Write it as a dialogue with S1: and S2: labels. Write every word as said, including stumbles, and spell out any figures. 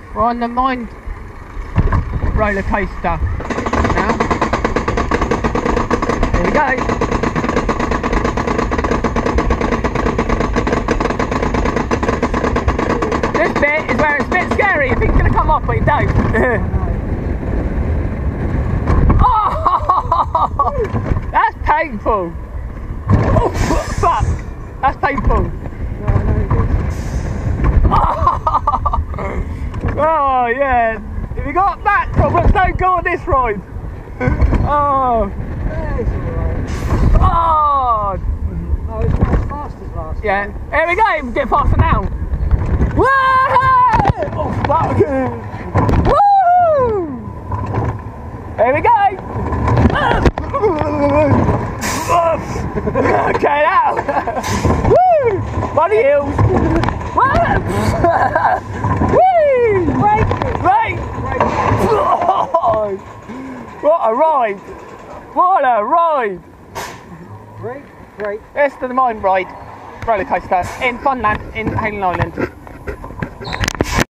S1: We're on the mine roller coaster now. Here we go. This bit is where it's a bit scary. You think it's going to come off, but you don't. Oh, that's painful. Oh, fuck. That's painful. Oh yeah, have you got that problems? Don't go on this ride. Oh, oh,
S2: oh, it's not as fast as last
S1: yeah.
S2: time.
S1: Here we go. Get faster now. Whoa! Oh fuck! Woo! Here we go. Okay now. Woo! One of you. Right! Right! What a ride! What a ride!
S2: Great, great.
S1: It's the mine ride roller coaster in Funland in Hayling Island.